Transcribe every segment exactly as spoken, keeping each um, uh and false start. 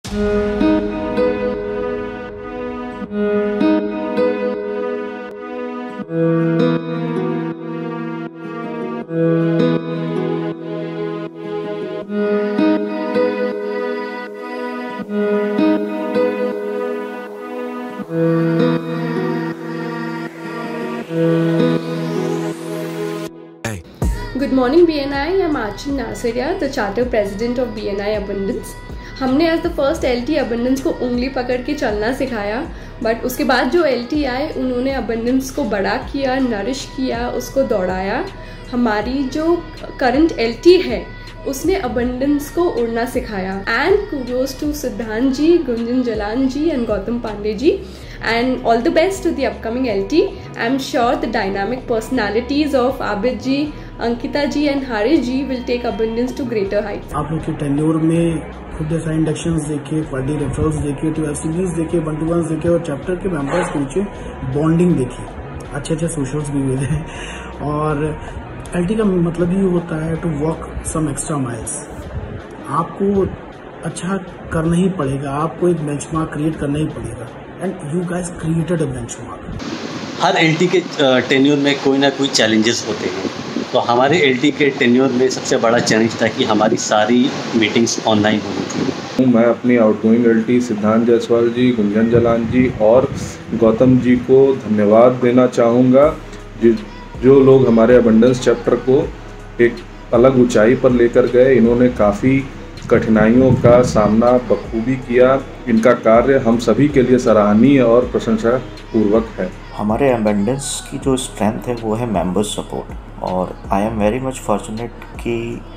Good morning B N I, I'm Archie Nasaria, the Charter President of B N I Abundance. हमने as the first L T Abundance को उंगली पकड़ के चलना सिखाया, but उसके बाद जो एल टी आए उन्होंने अबंडेंस को बड़ा किया, नरिश किया, उसको दौड़ाया। हमारी जो करंट एल टी है उसने अबंडेंस को उड़ना सिखाया। And kudos to Siddhant ji, Gunjan Jalan ji and Gautam Pandey ji, and all the best to the upcoming L T. I'm sure the dynamic personalities of Abid ji, Ankita ji and Harish ji will take abundance to greater heights. आप लोग के tenure में खुद जैसा inductions देखे, quality referrals देखे, two FCBs देखे, one to once देखे और चैप्टर के मेंबर्स के बीच बॉन्डिंग देखी, अच्छे अच्छे सोशल्स भी मिले। और एलटी का मतलब ही होता है to walk some extra miles. आपको अच्छा करना ही पड़ेगा, आपको एक बेंचमार्क क्रिएट करना ही पड़ेगा। And you guys created a benchmark. हर एलटी के टेन्योर में कोई ना कोई चैलेंजेस होते हैं, तो हमारे एलटी के टेन्योर में सबसे बड़ा चैलेंज था कि हमारी सारी मीटिंग्स ऑनलाइन होनी थी। मैं अपनी आउटगोइंग एलटी सिद्धांत जायसवाल जी, गुंजन जलान जी और गौतम जी को धन्यवाद देना चाहूँगा, जो लोग हमारे अबंडेंस चैप्टर को एक अलग ऊंचाई पर लेकर गए। इन्होंने काफ़ी कठिनाइयों का सामना बखूबी किया। इनका कार्य हम सभी के लिए सराहनीय और प्रशंसा पूर्वक है। हमारे अबंडेंस की जो स्ट्रेंथ है वो है मेंबर सपोर्ट, और I am very much fortunate कि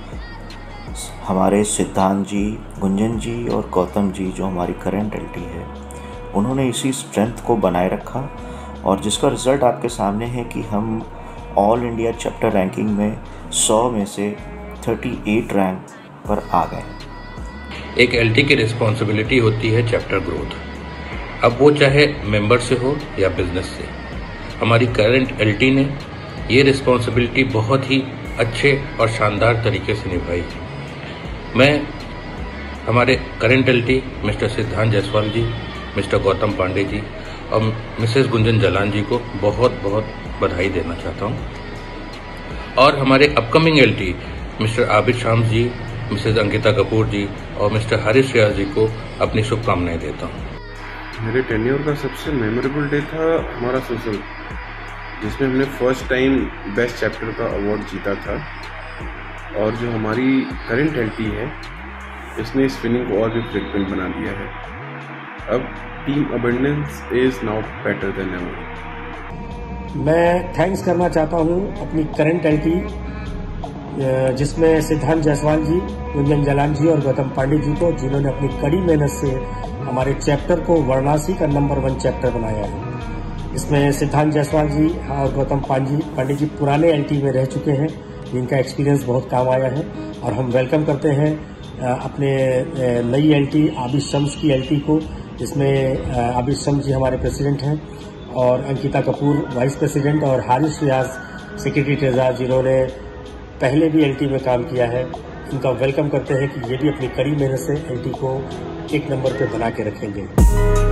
हमारे सिद्धांत जी, गुंजन जी और गौतम जी जो हमारी करंट एलटी है, उन्होंने इसी स्ट्रेंथ को बनाए रखा, और जिसका रिज़ल्ट आपके सामने है कि हम ऑल इंडिया चैप्टर रैंकिंग में सौ में से अड़तीस रैंक पर आ गए। एक एलटी की रिस्पॉन्सिबिलिटी होती है चैप्टर ग्रोथ, अब वो चाहे मेंबर से हो या बिजनेस से। हमारी करंट एलटी ने ये रिस्पॉन्सिबिलिटी बहुत ही अच्छे और शानदार तरीके से निभाई। मैं हमारे current LT Mr Siddhant Jaiswal ji, Mr Gautam Pandey ji और मिसेस गुंजन जलान जी को बहुत बहुत बधाई देना चाहता हूँ, और हमारे upcoming LT Mr Abid Sham ji, Mrs Ankita Kapoor ji और मिस्टर हरीश रियाज जी को अपनी शुभकामनाएं देता हूँ। मेरे टेन्योर का सबसे मेमोरेबल डे था हमारा सोशल, जिसमें हमने फर्स्ट टाइम बेस्ट चैप्टर का अवार्ड जीता था, और जो हमारी करंट एलटी है इसने इस फीलिंग को और भी फ्रिक्वेंट बना दिया है। अब team Abundance is now better than ever. मैं थैंक्स करना चाहता हूँ अपनी करंट एलटी, जिसमें सिद्धांत जायसवाल जी, गुंजन जलान जी और गौतम पांडे जी को, जिन्होंने अपनी कड़ी मेहनत से हमारे चैप्टर को वाराणसी का नंबर वन चैप्टर बनाया है। इसमें सिद्धांत जायसवाल जी और गौतम पांडे जी पुराने एलटी में रह चुके हैं, जिनका एक्सपीरियंस बहुत काम आया है, और हम वेलकम करते हैं अपने नई एलटी आबिद शम्स की एलटी को, जिसमें आबिद शम्स जी हमारे प्रेसिडेंट हैं और अंकिता कपूर वाइस प्रेसिडेंट और हारिश रियाज सेक्रेटरी ट्रेजरर, जिन्होंने पहले भी एलटी में काम किया है। इनका वेलकम करते हैं कि ये भी अपनी कड़ी मेहनत से एलटी को एक नंबर पे बना के रखेंगे।